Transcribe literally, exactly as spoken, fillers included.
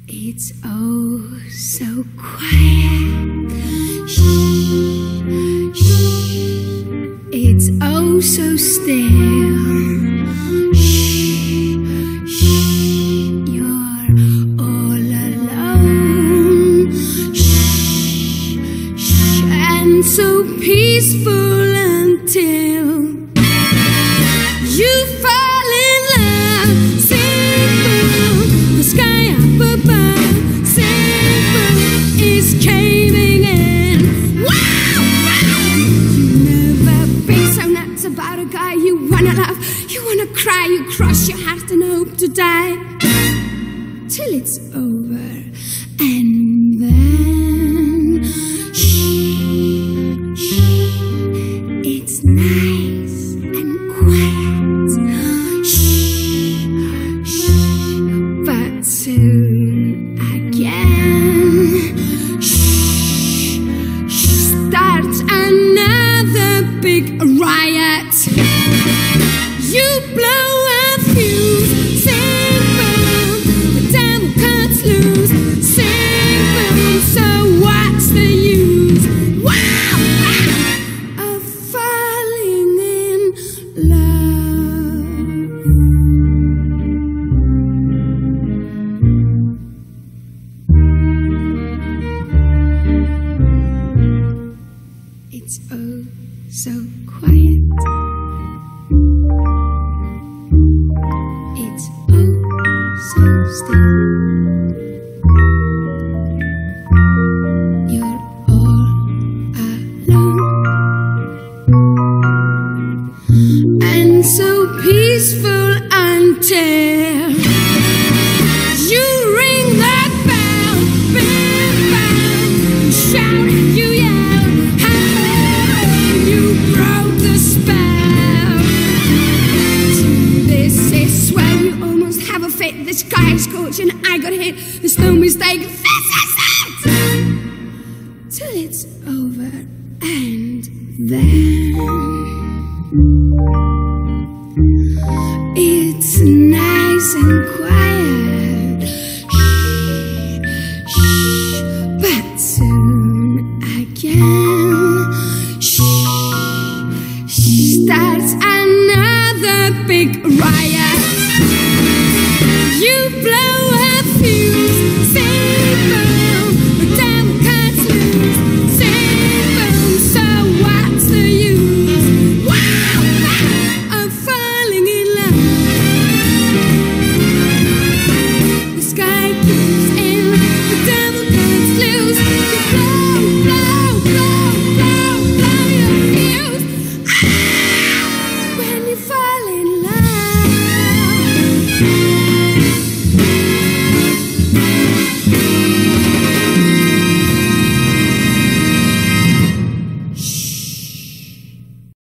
It's oh so quiet. Shh, shh. It's oh so still. Shh, shh. You're all alone. Shh, shh. And so peaceful until you fall in love. Simple, the sky up above. Simple is caving in. Wow, wow. You've never been so nuts about a guy you wanna love. You wanna cry, you cross your heart and hope to die till it's over. And then shh, shh. It's nice and quiet. Shh, shh. But soon again, shh, shh. Starts another big riot. You blow a fuse. Simple, the devil cuts loose. Simple, so what's the use? Wow, wow, of falling in love. It's oh so quiet. It's oh so still. You're all alone and so peaceful until you ring that bell, bell, bell, and shout and you yell, hey, you broke the spell. This is where you almost have a fit. The sky is scorching, I got hit. There's no mistake. This is it till it's over. And then